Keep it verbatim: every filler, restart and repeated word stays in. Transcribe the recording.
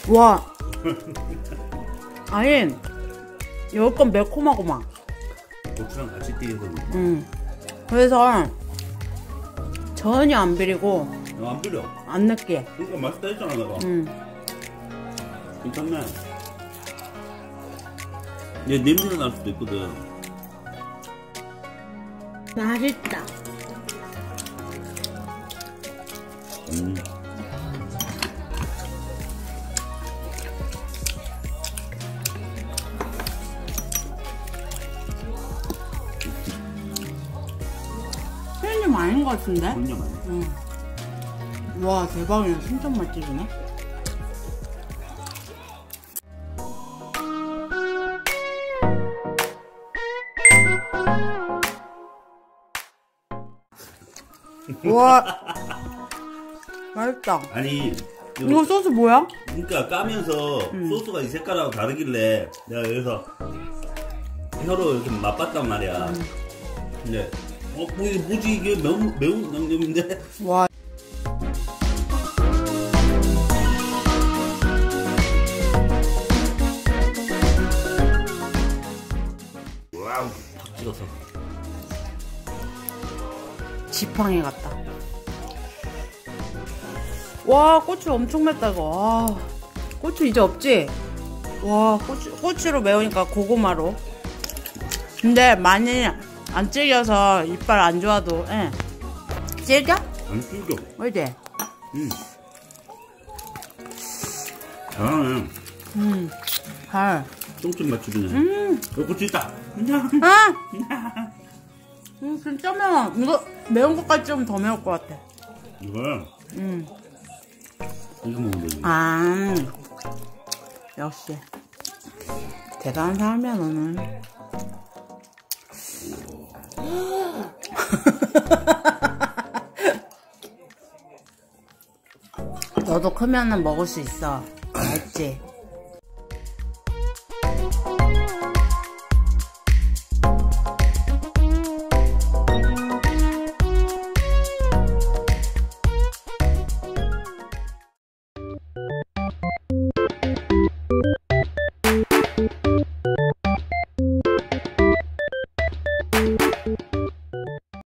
와. 아니, 이거 건 매콤하고만. 고추랑 같이 띄어서. 응. 그래서 전혀 안 비리고. 어, 안 비려. 안 느끼해. 그러니까 맛있다 했잖아 내가. 응. 괜찮네. 얘 냄새가 날 수도 있거든. 맛있다. 음. 편의점 아닌 것 같은데? 편의점 아니야? 응. 와, 대박이네. 진짜 맛집이네. 와, 맛있다. 아니 이거 소스 뭐야? 그러니까 까면서 음. 소스가 이 색깔하고 다르길래 내가 여기서 혀로 이렇게 맛봤단 말이야. 음. 근데 어 뭐 이게 뭐지 이게 매운 매운 양념인데. 와. 와우 팍 찍었어. 지팡이 같다. 와, 고추 엄청 맵다 이거. 와, 고추 이제 없지? 와, 고추, 고추로 매우니까 고구마로. 근데 많이 안 질겨서 이빨 안 좋아도, 예. 질겨? 안 질겨. 어디? 응. 잘하네. 음, 잘. 똥집 맛집이네. 음. 어, 고추 있다. 아! 음, 진짜 매워. 이거 매운 것까지 좀 더 매울 것 같아. 이거야? 음. 이거 먹으면 되지. 아, 역시. 대단한 사람이야, 너는. 너도 크면은 먹을 수 있어. 알지?